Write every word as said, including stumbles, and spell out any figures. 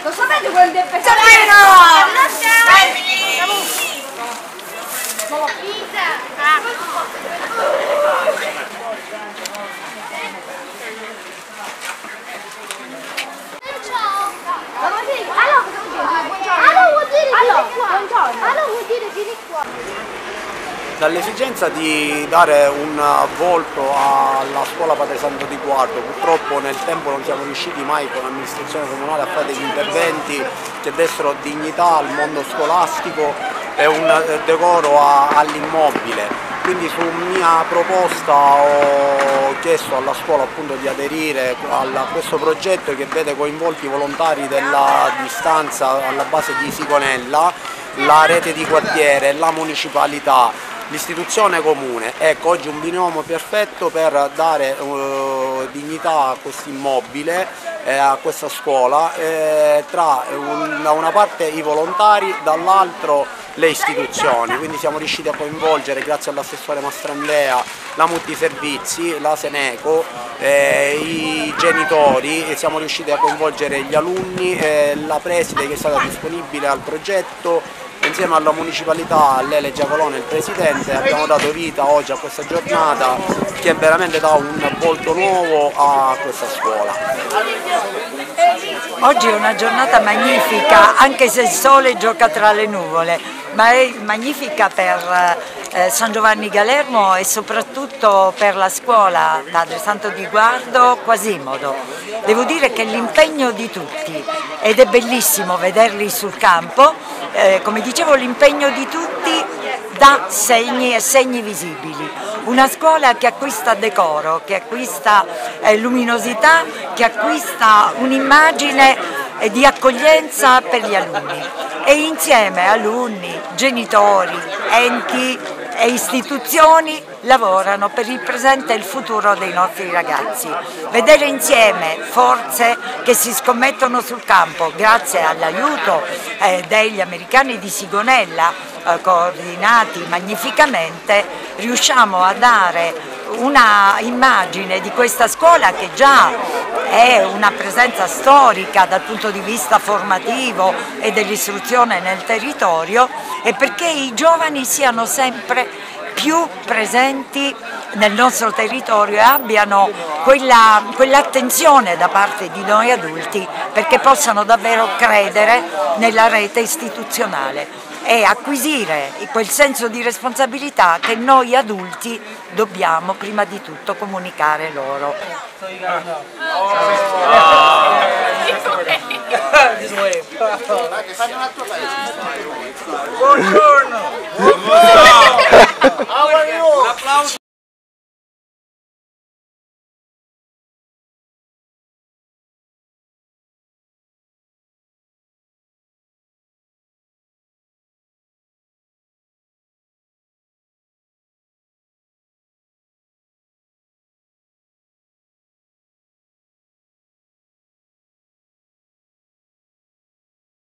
Lo sapete quando è pesante? Dall'esigenza di dare un volto alla scuola Padre Santo di Guardo, purtroppo nel tempo non siamo riusciti mai con l'amministrazione comunale a fare degli interventi che dessero dignità al mondo scolastico e un decoro all'immobile. Quindi su mia proposta ho chiesto alla scuola appunto di aderire a questo progetto che vede coinvolti i volontari della distanza alla base di Sigonella, la rete di quartiere, la municipalità, l'istituzione comune. Ecco, oggi un binomio perfetto per dare uh, dignità a questo immobile, eh, a questa scuola, eh, tra un, da una parte i volontari, dall'altro le istituzioni. Quindi siamo riusciti a coinvolgere, grazie all'assessore Mastrandrea, la Multiservizi, la Seneco, eh, i genitori, e siamo riusciti a coinvolgere gli alunni, eh, la preside che è stata disponibile al progetto. Insieme alla municipalità, a Lele Giacolone, il presidente, abbiamo dato vita oggi a questa giornata che veramente dà un volto nuovo a questa scuola. Oggi è una giornata magnifica, anche se il sole gioca tra le nuvole, ma è magnifica per eh, San Giovanni Galermo e soprattutto per la scuola Padre Santo di Guardo Quasimodo. Devo dire che l'impegno di tutti, ed è bellissimo vederli sul campo, eh, come dicevo l'impegno di tutti dà segni e segni visibili. Una scuola che acquista decoro, che acquista eh, luminosità, che acquista un'immagine eh, di accoglienza per gli alunni. E insieme alunni, genitori, enti e istituzioni lavorano per il presente e il futuro dei nostri ragazzi. Vedere insieme forze che si scommettono sul campo grazie all'aiuto eh, degli americani di Sigonella, eh, coordinati magnificamente, riusciamo a dare una immagine di questa scuola che già è una presenza storica dal punto di vista formativo e dell'istruzione nel territorio, e perché i giovani siano sempre più presenti nel nostro territorio e abbiano quella, quell'attenzione da parte di noi adulti perché possano davvero credere nella rete istituzionale e acquisire quel senso di responsabilità che noi adulti dobbiamo prima di tutto comunicare loro. Buongiorno!